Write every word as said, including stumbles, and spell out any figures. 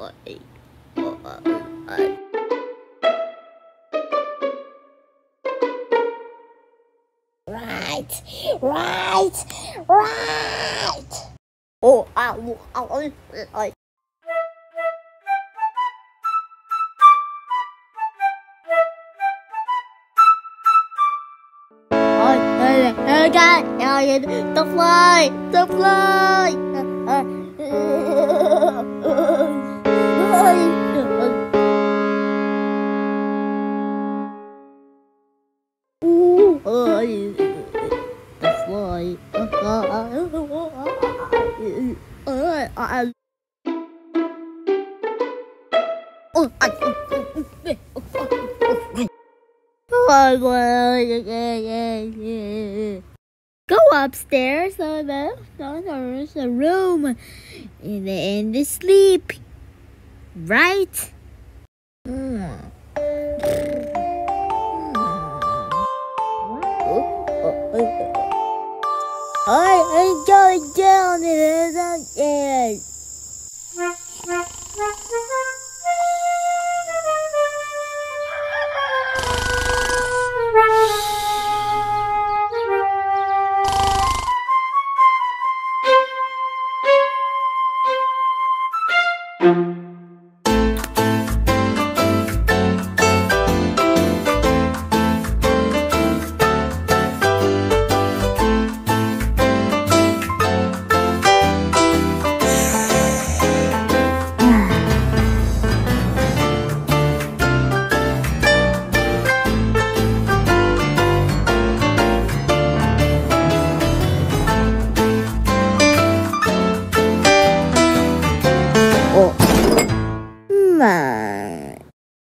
Right, right, right. Oh, ow, ow, ow, ow. Oh God! The fly! The fly! Ooh, the fly! Go upstairs, so the, so there's a room in the, in the sleep, right? Mm. I, I'm going down in the